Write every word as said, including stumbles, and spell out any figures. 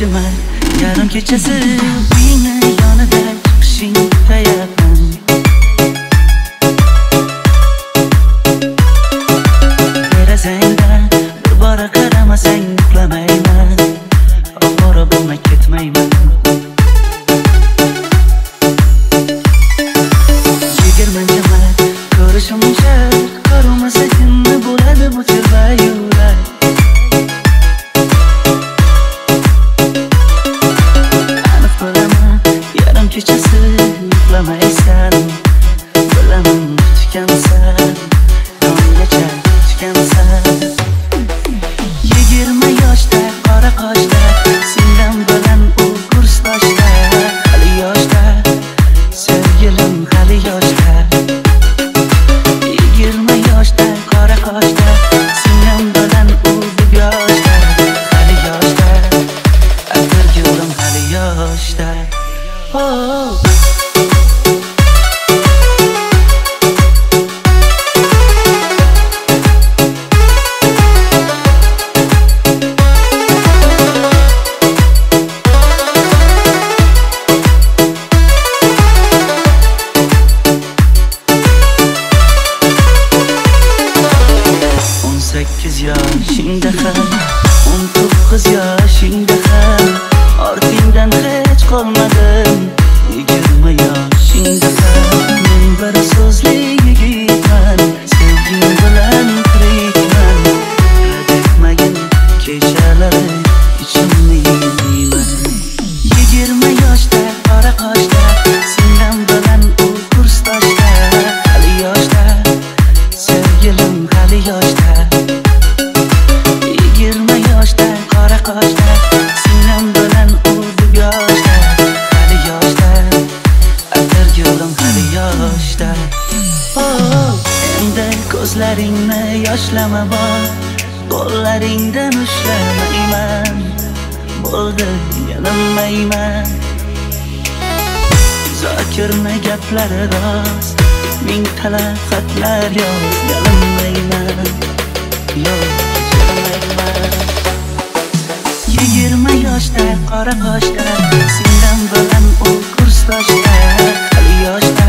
yigirma yarim kechasi uyingni yonida chiqishing kutayapman. Derazangdan bir bora qaramasang uxlamayman, ovora bo'lmay ketmayman. Yigirmanchi mart ko'rishim shart, ko'rmasa kimni bo'ladi bu chirva yurak. Aniq bilaman yarim kechasi uxlamaysan, bilaman kutgansan, tonggacha kutgansan. Yigirma yoshda qora qoshda singlim bilan u kursdoshda, hali yoshda sevgilim, hali yoshda. Yigirma yoshda qora qoshda singlim bilan u deb yoshda, hali yoshda. Atirgulim hali yoshda. Oh sakkiz yoshingda ham, o'n to'qqiz yoshingda ham ortingdan hech qolmadim. Yigirma yoshingda ham men bir so'zli yigitman, sevging bilan tirikman. Degmagin kechalari ichimni yeyman. Yigirma yoshda qora qoshda singlim bilan u kursdoshda, hali yoshda sevgilim, hali yoshda. Yigirma yoshda qora qoshda singlim bilan u deb yoshda, hali yoshda. Atirgulim hali yoshda. Oh endi ko'zlaringni yoshlama bor, qo'llaringdan ushlamayman, bo'ldi yalinmayman. Zokirni gaplari rost, ming talab xatlar yoz, yalinmayman, yo'q yalinmayman. Yigirma yoshda qora qoshda singlim bilan u kursdoshda, hali yoshda.